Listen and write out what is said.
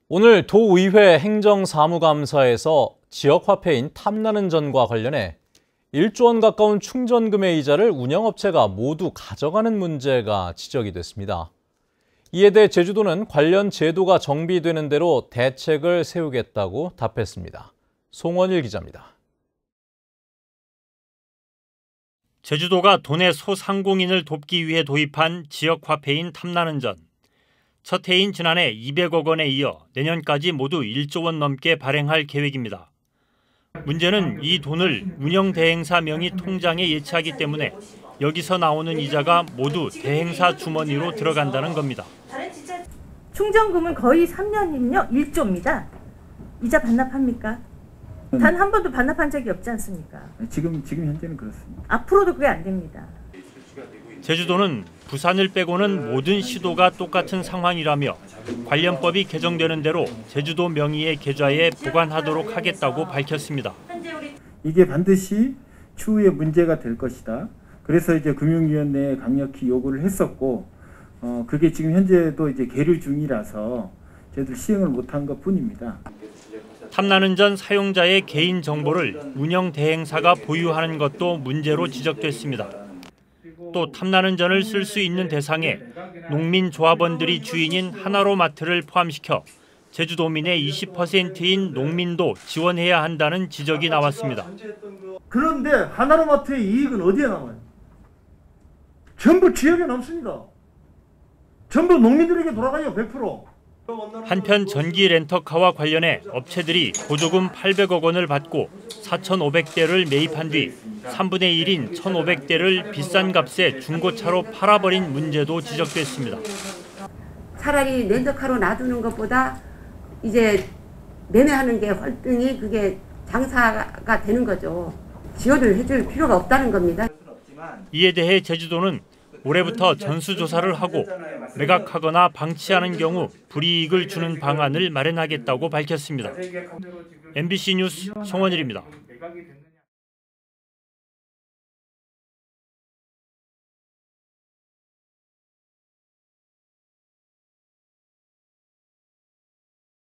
오늘 도의회 행정사무감사에서 지역화폐인 탐나는 전과 관련해 1조 원 가까운 충전금의 이자를 운영업체가 모두 가져가는 문제가 지적이 됐습니다. 이에 대해 제주도는 관련 제도가 정비되는 대로 대책을 세우겠다고 답했습니다. 송원일 기자입니다. 제주도가 도내 소상공인을 돕기 위해 도입한 지역화폐인 탐나는 전. 첫 해인 지난해 200억 원에 이어 내년까지 모두 1조 원 넘게 발행할 계획입니다. 문제는 이 돈을 운영 대행사 명의 통장에 예치하기 때문에 여기서 나오는 이자가 모두 대행사 주머니로 들어간다는 겁니다. 충전금은 거의 3년이면요 1조입니다. 이자 반납합니까? 단 한 번도 반납한 적이 없지 않습니까? 지금 현재는 그렇습니다. 앞으로도 그게 안 됩니다. 제주도는 부산을 빼고는 모든 시도가 똑같은 상황이라며 관련법이 개정되는 대로 제주도 명의의 계좌에 보관하도록 하겠다고 밝혔습니다. 이게 반드시 추후에 문제가 될 것이다. 그래서 이제 금융위원회에 강력히 요구를 했었고, 그게 지금 현재도 이제 계류 중이라서 저희들 시행을 못한 것뿐입니다. 탐나는 전 사용자의 개인 정보를 운영 대행사가 보유하는 것도 문제로 지적됐습니다. 또 탐나는 전을 쓸 수 있는 대상에 농민조합원들이 주인인 하나로마트를 포함시켜 제주도민의 20%인 농민도 지원해야 한다는 지적이 나왔습니다. 그런데 하나로마트의 이익은 어디에 남아요? 전부 지역에 남습니다. 전부 농민들에게 돌아가요, 100%. 한편 전기 렌터카와 관련해 업체들이 보조금 800억 원을 받고 4,500대를 매입한 뒤 3분의 1인 1,500대를 비싼 값에 중고차로 팔아버린 문제도 지적됐습니다. 차라리 렌터카로 놔두는 것보다 이제 매매하는 게 월등히 그게 장사가 되는 거죠. 지원을 해줄 필요가 없다는 겁니다. 이에 대해 제주도는 올해부터 전수조사를 하고 매각하거나 방치하는 경우 불이익을 주는 방안을 마련하겠다고 밝혔습니다. MBC 뉴스 송원일입니다.